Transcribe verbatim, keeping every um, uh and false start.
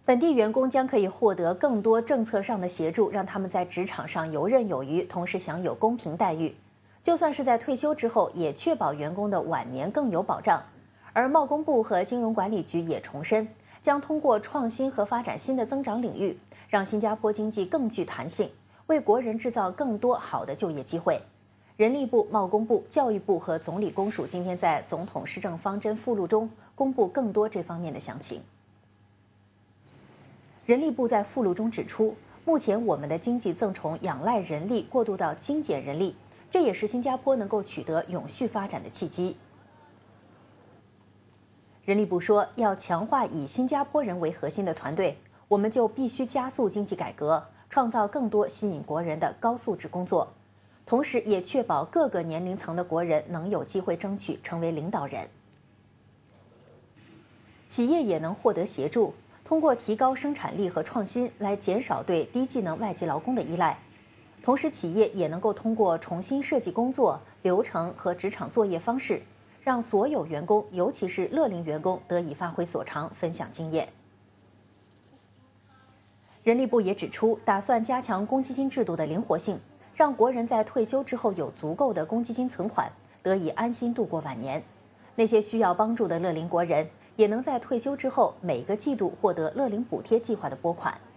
本地员工将可以获得更多政策上的协助，让他们在职场上游刃有余，同时享有公平待遇。就算是在退休之后，也确保员工的晚年更有保障。而贸工部和金融管理局也重申，将通过创新和发展新的增长领域，让新加坡经济更具弹性，为国人制造更多好的就业机会。人力部、贸工部、教育部和总理公署今天在总统施政方针附录中公布更多这方面的详情。人力部在附录中指出，目前我们的经济正从仰赖人力过渡到精简人力，这也是新加坡能够取得永续发展的契机。人力部说，要强化以新加坡人为核心的团队，我们就必须加速经济改革，创造更多吸引国人的高素质工作，同时也确保各个年龄层的国人能有机会争取成为领导人。企业也能获得协助，通过提高生产力和创新来减少对低技能外籍劳工的依赖。同时，企业也能够通过重新设计工作流程和职场作业方式，让所有员工，尤其是乐龄员工得以发挥所长，分享经验。人力部也指出，打算加强公积金制度的灵活性，让国人在退休之后有足够的公积金存款，得以安心度过晚年。那些需要帮助的乐龄国人，也能在退休之后每个季度获得乐龄补贴计划的拨款。